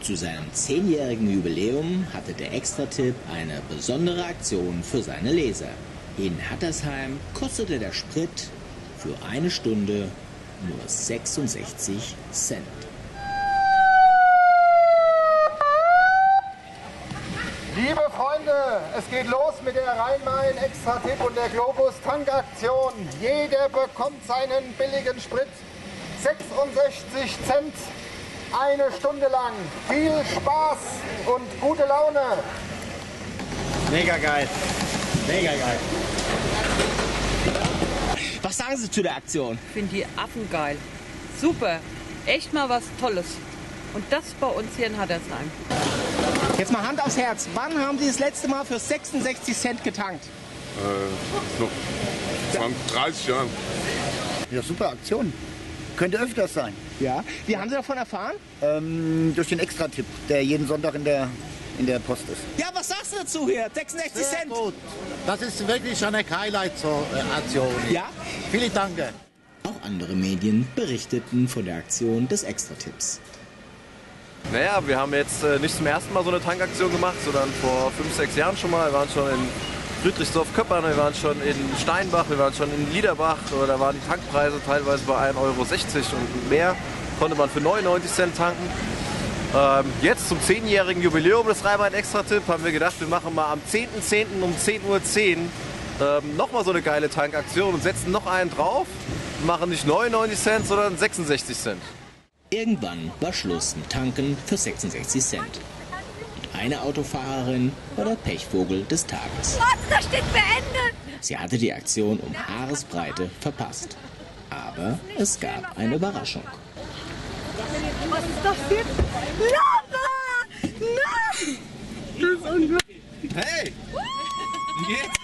Zu seinem 10-jährigen Jubiläum hatte der Extra-Tipp eine besondere Aktion für seine Leser. In Hattersheim kostete der Sprit für eine Stunde nur 66 Cent. Liebe Freunde, es geht los mit der Rhein-Main-Extra-Tipp und der Globus-Tankaktion. Jeder bekommt seinen billigen Sprit. 66 Cent, eine Stunde lang. Viel Spaß und gute Laune. Mega geil. Mega geil. Was sagen Sie zu der Aktion? Ich finde die Affen geil. Super. Echt mal was Tolles. Und das bei uns hier in Hattersheim. Jetzt mal Hand aufs Herz. Wann haben Sie das letzte Mal für 66 Cent getankt? Noch 30 Jahren. Ja, super Aktion. Könnte öfters sein. Ja. Wie haben Sie davon erfahren? Durch den Extra-Tipp, der jeden Sonntag in der Post ist. Ja, was sagst du dazu hier? 66 Sehr Cent. gut. Das ist wirklich eine Highlight-Aktion. Ja? Vielen Dank. Auch andere Medien berichteten von der Aktion des Extra-Tipps. Naja, wir haben jetzt nicht zum ersten Mal so eine Tankaktion gemacht, sondern vor 5, 6 Jahren schon mal. Wir waren schon in Friedrichsdorf-Köppern, wir waren schon in Steinbach, wir waren schon in Liederbach. Da waren die Tankpreise teilweise bei 1,60 € und mehr. Konnte man für 99 Cent tanken. Jetzt zum 10-jährigen Jubiläum des Rhein-Main-Extra-Tipp haben wir gedacht, wir machen mal am 10.10. um 10:10 Uhr nochmal so eine geile Tankaktion und setzen noch einen drauf. Wir machen nicht 99 Cent, sondern 66 Cent. Irgendwann war Schluss mit Tanken für 66 Cent. Und eine Autofahrerin war der Pechvogel des Tages. Warte, da steht beendet! Sie hatte die Aktion um Haaresbreite verpasst. Aber es gab eine Überraschung. Was ist das jetzt? Lava! Nein! Das ist unglaublich. Hey! Wie geht's?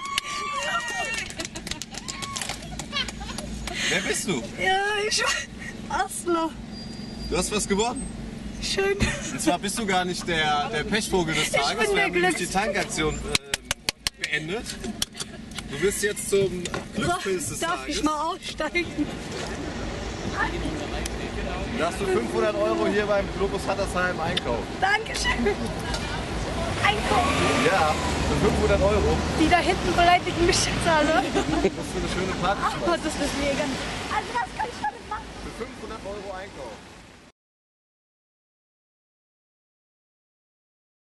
Wer bist du? Ja, ich Asla. Du hast was gewonnen. Schön. Und zwar bist du gar nicht der Pechvogel des Tages. bin Wir der haben nämlich die Tankaktion beendet. Du bist jetzt zum Glückspilz des Darf Tages. ich mal aussteigen? Da hast du 500 € hier beim Globus Hattersheim einkaufen. Dankeschön. Einkaufen. Ja, für 500 €. Die da hinten beleidigen mich jetzt alle. Das ist eine schöne Party. Ach Gott, das ist mega. Also was kann ich damit machen? Für 500 € einkaufen.